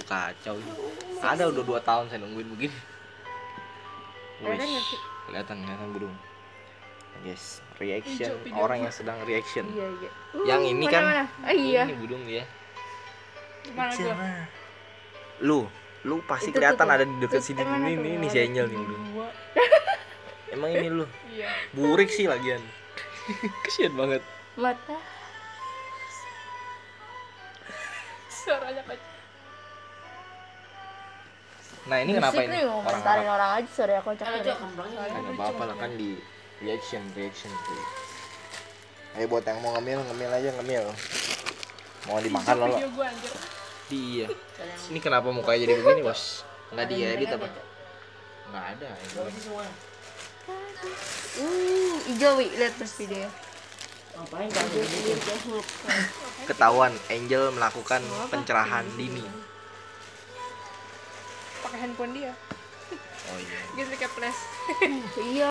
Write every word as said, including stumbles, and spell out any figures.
kacau. Ada udah dua tahun saya nungguin begini. Kelihatan Wih, nggak sih? kelihatan kelihatan budung. Guys, reaction Hijau video. orang yang sedang reaction. Iya iya. Yang ini mana, kan, mana? Ah, iya. ini budung dia. Mana tuh? Lu, lu pasti Itu tuh, kelihatan tuh. ada di dekat Tuh, sini yang mana ini, tuh? ini, ini si Ada Angel nih budung. dua. Emang ini lu Iya. burik sih lagian. Kesian banget. Mata. Suaranya kacau. Nah ini kenapa Musik ini nih, orang ngomentarin Arab? orang aja suara kocak. Aja kemblangnya. Nggak apa-apa lah kan di reaction reaction tuh. Ayo buat yang mau ngemil ngemil aja ngemil. Mau dimakan loh. Video gua anjir. Dia. Ini kenapa mukanya jadi begini bos? Nggak diedit apa? Nggak ada. Ini semua. Uh, hijau wi, lihat terus video. Ngapain jangan gitu? Ketahuan Angel melakukan pencerahan dini. Pakai handphone dia. Oh iya. Gitu kayak flash. Iya.